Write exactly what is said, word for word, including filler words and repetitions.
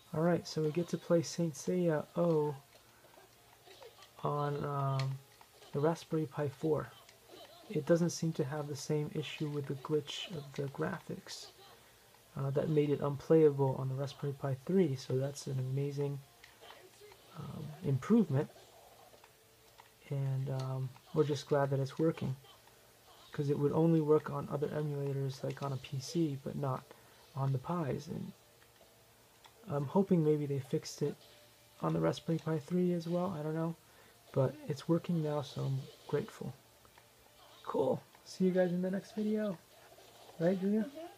Alright, so we get to play Saint Seiya O on um, the Raspberry Pi four. It doesn't seem to have the same issue with the glitch of the graphics uh, that made it unplayable on the Raspberry Pi three, so that's an amazing um, improvement, and um, we're just glad that it's working, because it would only work on other emulators like on a P C, but not on the Pis, and I'm hoping maybe they fixed it on the Raspberry Pi three as well, I don't know, but it's working now, so I'm grateful. Cool. See you guys in the next video. Right, Julia?